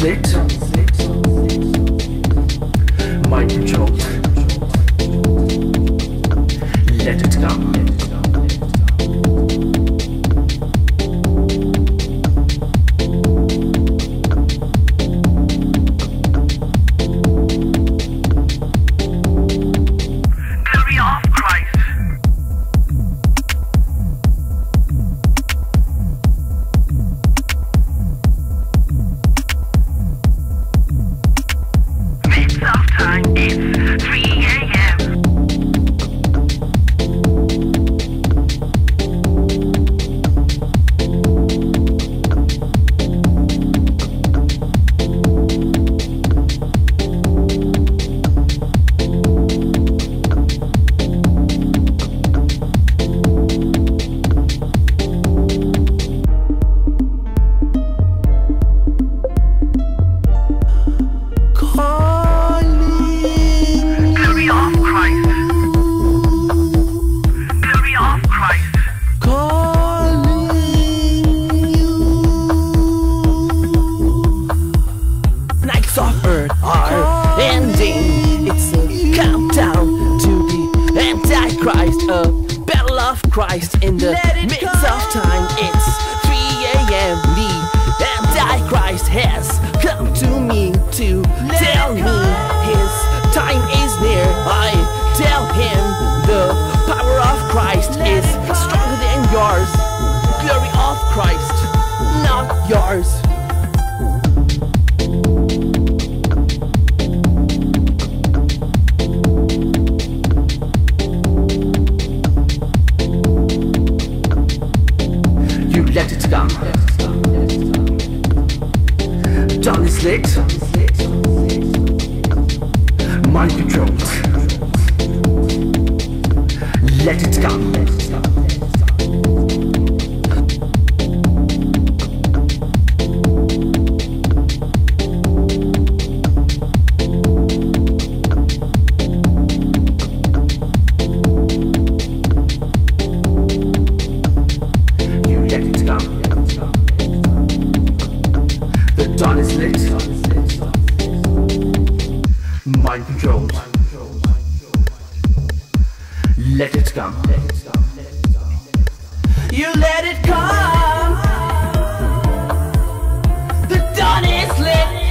lit. Mind controlled. Let it come. Of earth are ending. It's a countdown to the Antichrist, a battle of Christ in the midst of time. It's 3 a.m. The Antichrist has come to me to tell me his time is near. I tell him the power of Christ is stronger than yours. Glory of Christ, not yours. Let it come. Dawn is lit. Mind controlled. Let it come. The dawn is lit. Mind controlled. Let it come. You let it come. The dawn is lit.